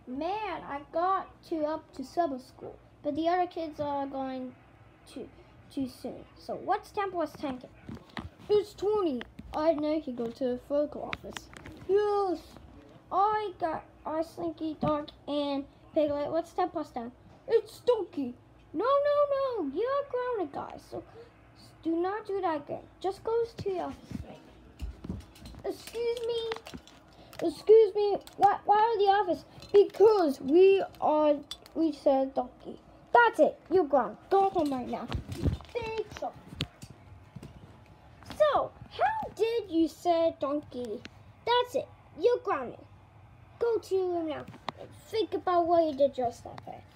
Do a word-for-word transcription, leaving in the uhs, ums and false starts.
Man, I got to up to summer school, but the other kids are going to too soon. So what's temp was tanking? It's twenty. I know he go to the physical office. Yes. I got I Slinky, Dog, and Piglet. What's temp was down? It's Donkey. No, no, no. You're grounded, guys. So do not do that again. Just goes to the office. Excuse me. Excuse me. Why, why are the office? Because we are. We said Donkey. That's it. You're grounded. Go home right now. Big so. So, how did you say Donkey? That's it. You're grounded. Go to your room now and think about what you did just that way.